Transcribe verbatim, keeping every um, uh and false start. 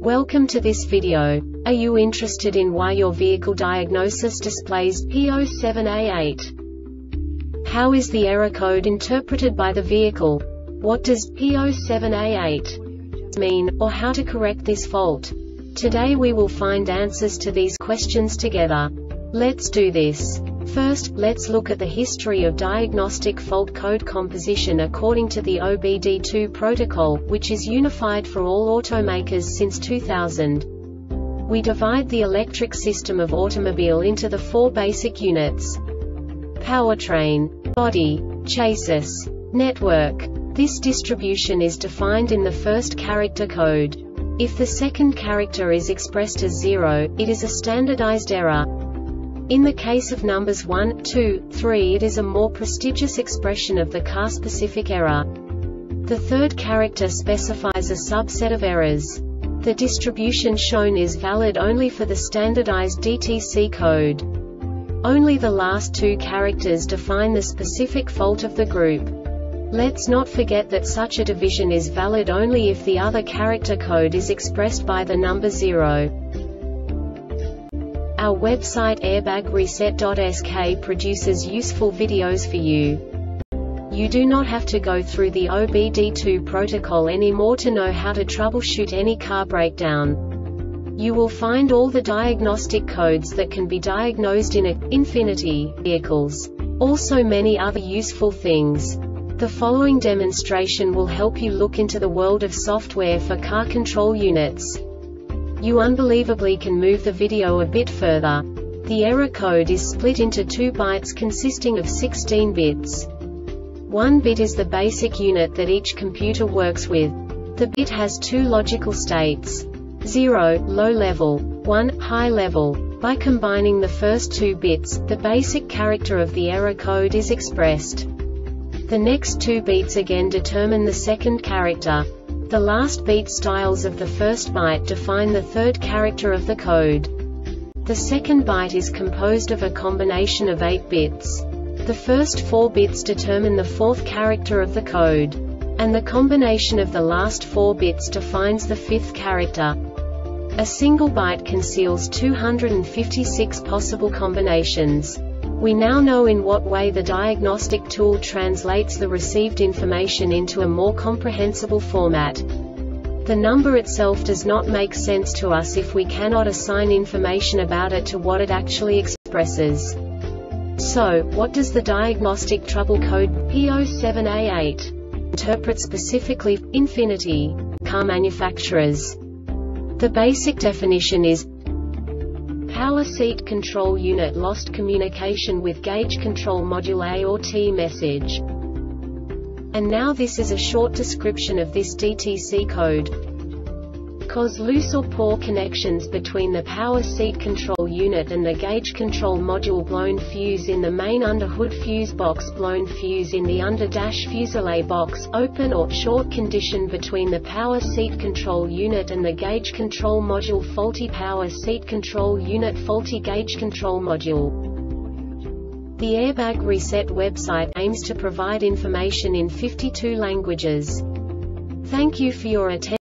Welcome to this video. Are you interested in why your vehicle diagnosis displays P zero seven A eight? How is the error code interpreted by the vehicle? What does P zero seven A eight mean, or how to correct this fault? Today we will find answers to these questions together. Let's do this. First, let's look at the history of diagnostic fault code composition according to the O B D two protocol, which is unified for all automakers since two thousand. We divide the electric system of automobile into the four basic units: powertrain, body, chassis, network. This distribution is defined in the first character code. If the second character is expressed as zero, it is a standardized error. In the case of numbers one, two, three, it is a more prestigious expression of the car-specific error. The third character specifies a subset of errors. The distribution shown is valid only for the standardized D T C code. Only the last two characters define the specific fault of the group. Let's not forget that such a division is valid only if the other character code is expressed by the number zero. Our website airbag reset dot S K produces useful videos for you. You do not have to go through the O B D two protocol anymore to know how to troubleshoot any car breakdown. You will find all the diagnostic codes that can be diagnosed in a Infiniti vehicles. Also many other useful things. The following demonstration will help you look into the world of software for car control units. You unbelievably can move the video a bit further. The error code is split into two bytes consisting of sixteen bits. One bit is the basic unit that each computer works with. The bit has two logical states: zero, low level, one, high level. By combining the first two bits, the basic character of the error code is expressed. The next two bits again determine the second character. The last beat styles of the first byte define the third character of the code. The second byte is composed of a combination of eight bits. The first four bits determine the fourth character of the code. And the combination of the last four bits defines the fifth character. A single byte conceals two hundred fifty-six possible combinations. We now know in what way the diagnostic tool translates the received information into a more comprehensible format. The number itself does not make sense to us if we cannot assign information about it to what it actually expresses. So, what does the diagnostic trouble code P zero seven A eight interpret specifically for Infiniti car manufacturers? The basic definition is: power seat control unit lost communication with gauge control module A or T message. And now this is a short description of this D T C code. Cause loose or poor connections between the power seat control unit and the gauge control module. Blown fuse in the main underhood fuse box. Blown fuse in the under-dash fuselage box. Open or short condition between the power seat control unit and the gauge control module. Faulty power seat control unit. Faulty gauge control module. The Airbag Reset website aims to provide information in fifty-two languages. Thank you for your attention.